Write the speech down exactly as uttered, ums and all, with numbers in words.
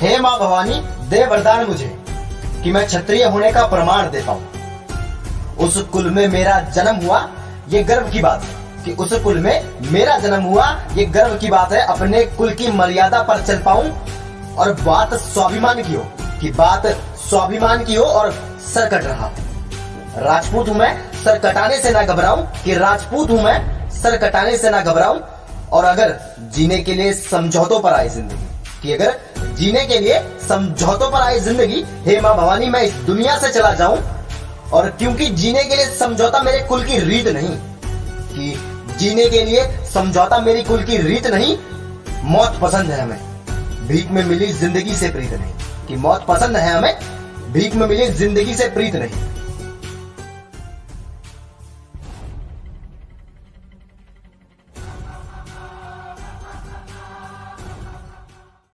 हे माँ भवानी, दे वरदान मुझे कि मैं क्षत्रिय होने का प्रमाण दे पाऊं। उस कुल में मेरा जन्म हुआ, ये गर्व की बात है कि उस कुल में मेरा जन्म हुआ, ये गर्व की बात है। अपने कुल की मर्यादा पर चल पाऊं और बात स्वाभिमान की हो, कि बात स्वाभिमान की हो और सर कट रहा हो। राजपूत हूं मैं, सर कटाने से ना घबराऊं, कि राजपूत हूं मैं, सर कटाने से ना घबराऊं। और अगर जीने के लिए समझौतों पर आए जिंदगी, कि अगर जीने के लिए समझौतों पर आए जिंदगी, हे माँ भवानी मैं इस दुनिया से चला जाऊं। और क्योंकि जीने के लिए समझौता मेरे कुल की रीत नहीं, कि जीने के लिए समझौता मेरी कुल की रीत नहीं। मौत पसंद है हमें, भीख में मिली जिंदगी से प्रीत नहीं, कि मौत पसंद है हमें, भीख में मिली जिंदगी से प्रीत नहीं।